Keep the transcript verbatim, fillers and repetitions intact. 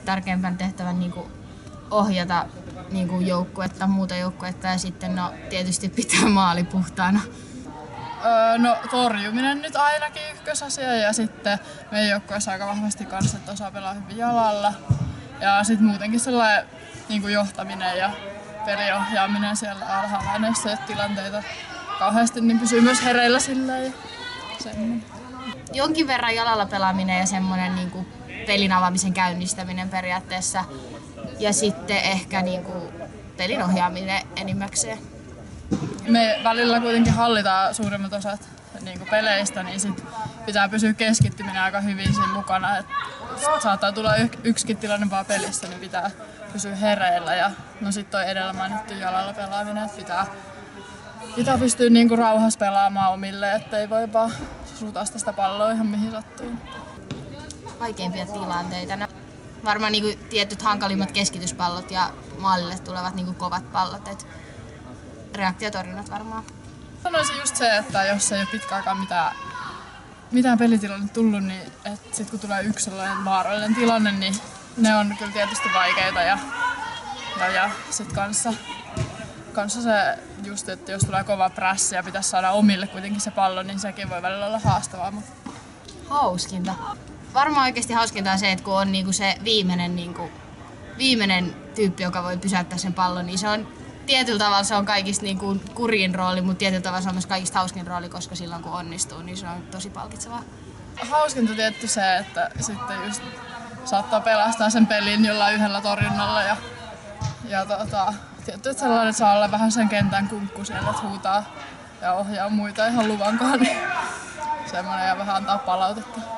tärkeimpän tehtävän niin kuin ohjata niin kuin joukkuetta, muuta joukkuetta ja sitten no, tietysti pitää maali puhtaana. Öö, no torjuminen nyt ainakin ykkösasia ja sitten meidän joukkueessa aika vahvasti kanssa, että osaa pelaa hyvin jalalla. Ja sitten muutenkin sellainen niin kuin johtaminen ja peliohjaaminen siellä alhaalla, jos ei ole tilanteita kauheasti, niin pysyy myös hereillä sillä ja semmoinen. Jonkin verran jalalla pelaaminen ja semmoinen niin kuin pelin avaamisen käynnistäminen periaatteessa. Ja sitten ehkä niin kuin pelin ohjaaminen enimmäkseen. Me välillä kuitenkin hallitaan suurimmat osat niin kuin peleistä, niin sit pitää pysyä keskittyminen aika hyvin siinä mukana. Et saattaa tulla yksikin tilanne vaan pelissä, niin pitää pysyä hereillä. Ja no sit toi edellä mainittu jalalla pelaaminen, että pitää, pitää pystyä niin kuin rauhassa pelaamaan omille, ettei voi vaan sutasta sitä palloa ihan mihin sattuu. Vaikeimpia tilanteita. No, varmaan niin kuin tietyt hankalimmat keskityspallot ja maalille tulevat niin kuin kovat pallot. Et reaktiotorjunnat varmaan. Sanoisin just se, että jos ei ole pitkään aikaan mitään, mitään pelitilanne tullut, niin että sit kun tulee yksi sellainen vaarallinen tilanne, niin ne on kyllä tietysti vaikeita. Ja, ja, ja sit kanssa, kanssa se just, että jos tulee kova prässi ja pitäisi saada omille kuitenkin se pallo, niin sekin voi välillä olla haastavaa. Mutta... Hauskinta. Varmaan oikeasti hauskinta on se, että kun on niinku se viimeinen, niinku, viimeinen tyyppi, joka voi pysäyttää sen pallon, niin se on tietyllä tavalla se on kaikista niinku kurjin rooli, mutta tietyllä tavalla se on myös kaikista hauskin rooli, koska silloin kun onnistuu, niin se on tosi palkitsevaa. Hauskinta tietty se, että sitten just saattaa pelastaa sen pelin jollain yhdellä torjunnalla ja, ja tota, tietty, että sellainen saa olla vähän sen kentän kunkku siellä, että huutaa ja ohjaa muita ihan luvankaan, niin semmoinen ja vähän antaa palautetta.